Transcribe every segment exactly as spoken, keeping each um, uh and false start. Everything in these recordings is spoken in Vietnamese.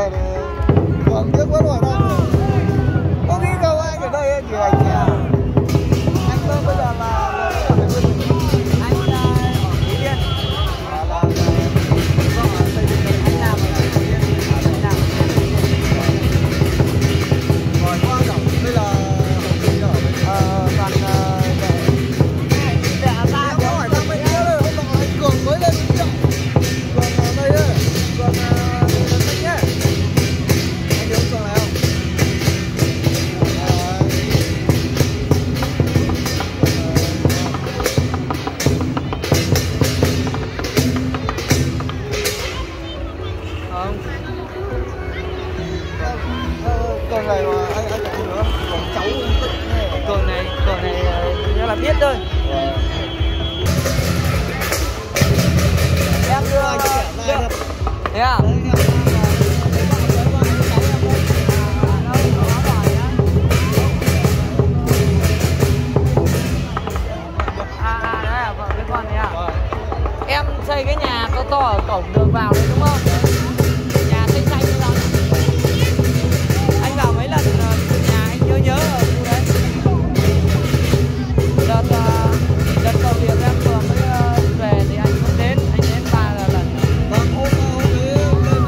này thì còn tiếc vẫn hỏi đâu. Có khi đâu anh ở đây thì anh nhà. Anh bây giờ là anh ở Phú Yên. Là là xây dựng anh làm ở Phú Yên. Anh làm. Rồi qua rồi, đây là ờ toàn Cường này mà anh anh còn nữa, còn cháu Cường này, Cường này nó là biết thôi. Em đưa đưa thế à? Em xây cái nhà to to ở cổng đường vào đấy đúng không? Nhà xanh xanh như đó. Anh vào mấy lần nhà anh nhớ nhớ ở khu đấy. Đợt đợt cầu Liệt em vừa mới về thì anh không đến, anh đến ba lần. Vâng, hôm hôm đấy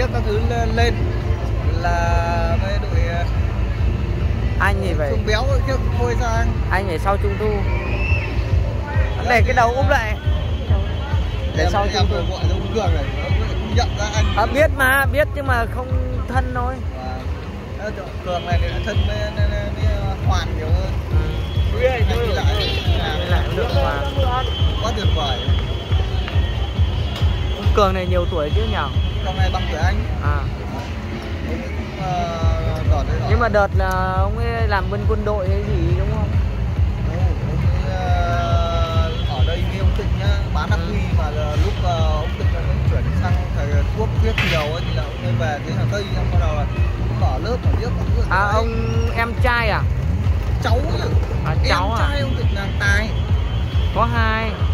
các thứ lên là với đội anh thì phải Trung Béo kia thôi sang. Anh phải sau trung thu. Để cái đầu úp lại. Để em, sau em trung thu. gọi cho ông Cường này, nó cũng nhận ra anh. À, biết mà, biết nhưng mà không thân thôi. À, Cường này thì thân với, với, với Hoàn nhiều hơn. Ừ. Anh đi lại đi lại cũng được mà. Quá tuyệt vời. Ông Cường này nhiều tuổi chứ nhỉ? Cường này bằng tuổi anh. À. Ông, uh, nhưng mà đợt là ông ấy làm bên quân đội hay gì đúng không? Đúng, ông ấy, uh, ở đây với ông Tịnh nhá, bán ắc quy mà lúc uh, ông Tịnh mới chuyển sang thầy thuốc viết nhiều ấy, thì là ông ấy về tới Hà Tây, xong bắt đầu là mở lớp ở biết. À đấy. Ông em trai à? Cháu chứ. À, cháu em à? Trai ông Tịnh là Tài. Có hai.